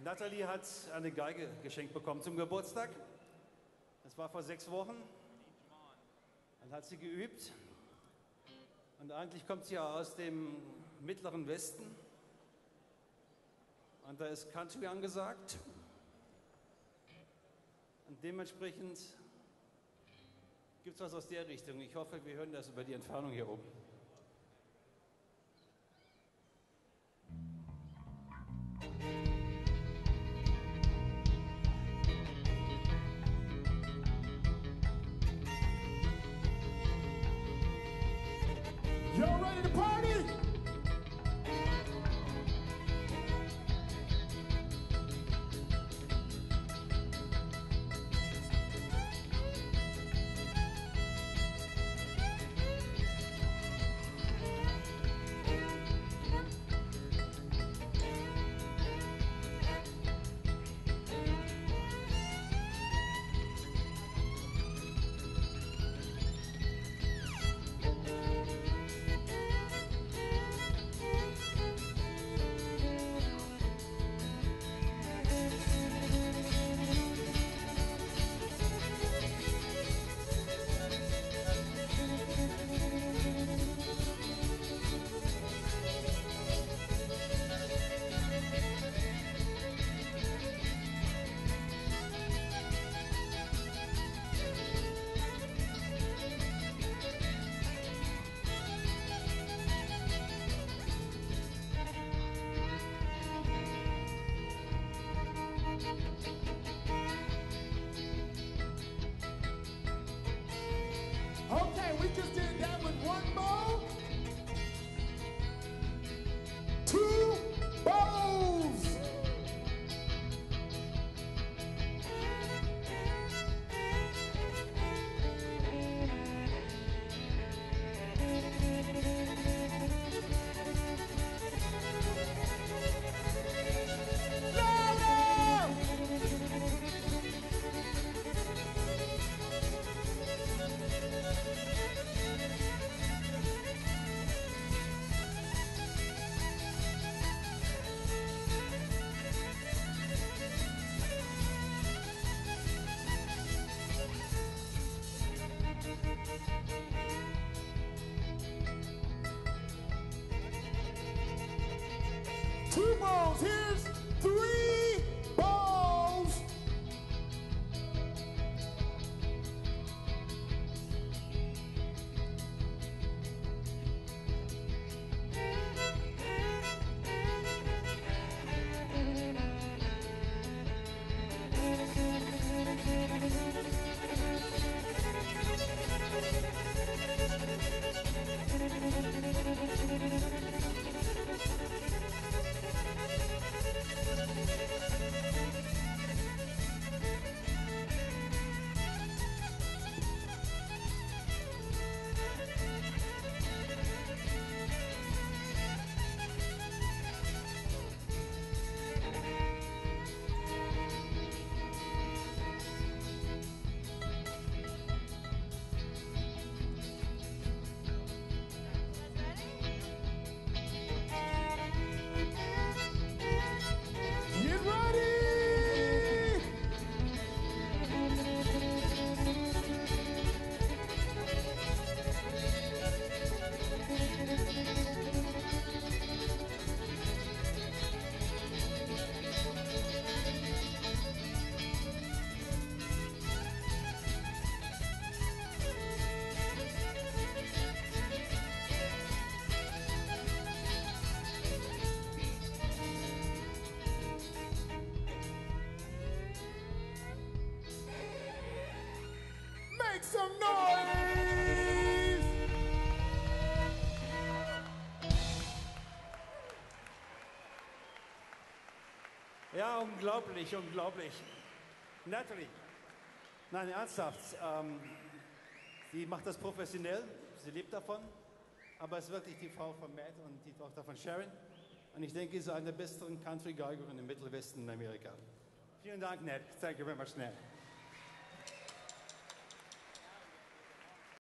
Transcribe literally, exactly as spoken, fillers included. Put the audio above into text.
Natalie hat eine Geige geschenkt bekommen zum Geburtstag. Das war vor sechs Wochen. Dann hat sie geübt. Und eigentlich kommt sie ja aus dem mittleren Westen. Und da ist Country angesagt. Und dementsprechend gibt es was aus der Richtung. Ich hoffe, wir hören das über die Entfernung hier oben. Y'all ready to party? Okay, we just did that with one bow. Two bows. Two balls, here's three balls. Get ready! Make some noise! Ja, unglaublich, unglaublich. Natalie, nein, ernsthaft, ähm, sie macht das professionell, sie lebt davon, aber es ist wirklich die Frau von Matt und die Tochter von Sharon. Und ich denke, sie ist eine der besten Country-Geigerinnen im Mittelwesten in Amerika. Vielen Dank, Nat. Thank you very much, Nat.